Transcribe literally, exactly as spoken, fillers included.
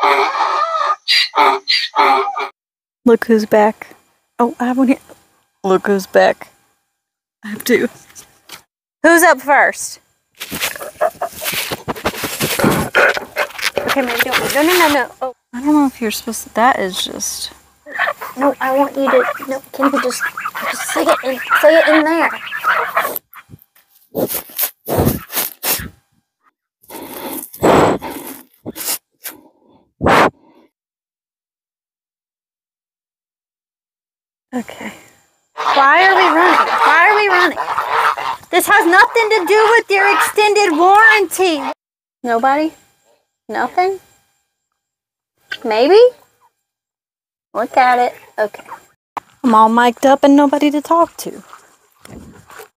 Look who's back. Oh, I have one here. Look who's back. I have two. Who's up first? Okay, maybe don't. No, no, no, no. Oh, I don't know if you're supposed to. That is just. No, I want you to. No, can you just, just say it in, say it in there? Okay. Why are we running? Why are we running? This has nothing to do with your extended warranty. Nobody? Nothing? Maybe? Look at it. Okay. I'm all mic'd up and nobody to talk to.